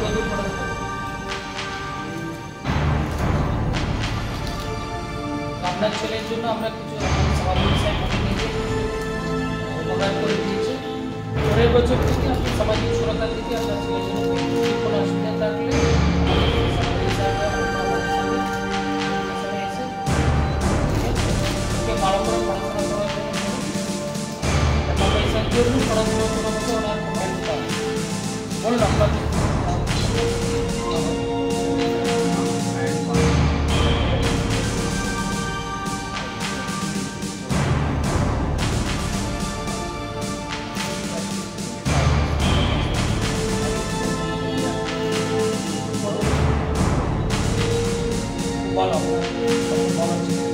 আপনার ছেলের জন্য আমরা কিছু সমাজের সাথে নিয়ে উপকার করে দিয়েছি। পরের বছর থেকে আপনি সামাজিক সুরক্ষা থেকে আপনার ছেলের জন্য কোনো অসুবিধা থাকলে ভালো করে পড়াশোনা করার জন্য পয়সার জন্য পড়াশোনা করার মতো ওনার বলুন আপনার ভালো ভালো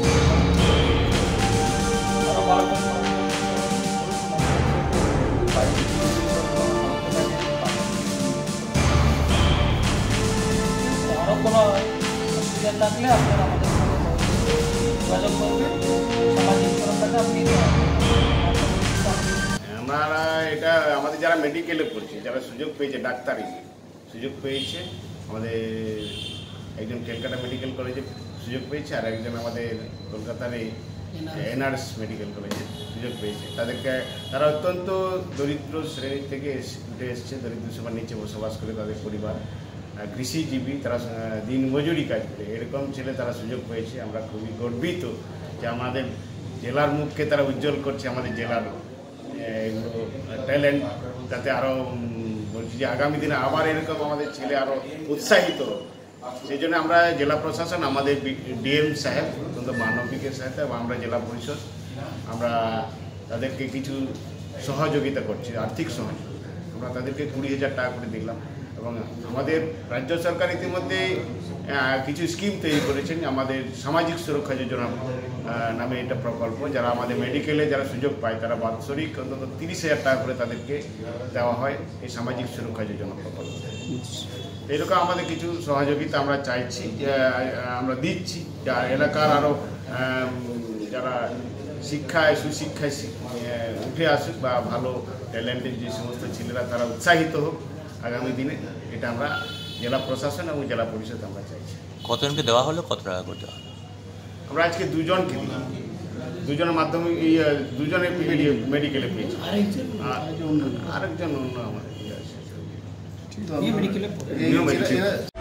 আরও কোনো অসুবিধা থাকলে আপনারা আমাদের সঙ্গে যোগাযোগ করবেন। সামাজিক সুরক্ষাটা আপনি আমরা এটা আমাদের যারা মেডিকেলে পড়ছে, যারা সুযোগ পেয়েছে, ডাক্তারি সুযোগ পেয়েছে, আমাদের একজন ক্যালকাটা মেডিকেল কলেজে সুযোগ পেয়েছে, আর একজন আমাদের কলকাতার এই এনআরএস মেডিকেল কলেজে সুযোগ পেয়েছে। তারা অত্যন্ত দরিদ্র শ্রেণী থেকে উঠে এসছে, দরিদ্র সীমার নিচে বসবাস করে তাদের পরিবার কৃষিজীবী, তারা দিন মজুরি কাজ করে, এরকম ছেলে তারা সুযোগ পেয়েছে। আমরা খুবই গর্বিত যে আমাদের জেলার মুখকে তারা উজ্জ্বল করছে, আমাদের জেলার এগুলো ট্যালেন্ট, যাতে আরও বলছি যে আগামী দিনে আবার এরকম আমাদের ছেলে আরও উৎসাহিত। সেই জন্য আমরা জেলা প্রশাসন, আমাদের ডিএম সাহেব অত্যন্ত মানবিকের সাথে এবং আমরা জেলা পরিষদ আমরা তাদেরকে কিছু সহযোগিতা করছি, আর্থিক সহযোগিতা। আমরা তাদেরকে 20,000 টাকা করে দিলাম এবং আমাদের রাজ্য সরকার ইতিমধ্যে কিছু স্কিম তৈরি করেছেন, আমাদের সামাজিক সুরক্ষা যোজনা নামে এটা প্রকল্প। যারা আমাদের মেডিকেলে যারা সুযোগ পায় তারা বাৎসরিক অন্তত 30,000 টাকা করে তাদেরকে দেওয়া হয় এই সামাজিক সুরক্ষা যোজনা প্রকল্প। এরকম আমাদের কিছু সহযোগিতা আমরা চাইছি, আমরা দিচ্ছি, যা এলাকার আরও যারা শিক্ষায় সুশিক্ষায় উঠে আসুক বা ভালো ট্যালেন্টেড যে সমস্ত ছেলেরা তারা উৎসাহিত হোক আগামী দিনে। এটা আমরা জেলা প্রশাসন এবং জেলা পরিষদ আমরা চাইছি। কতজনকে দেওয়া হলো, কত টাকা করে দেওয়া হলো? আমরা আজকে দুজনকে দিলাম, দুজনের মাধ্যমে দুজনের মেডিকেলে পেয়েছি, আরেকজন অন্য আমাদের মেডিকেলে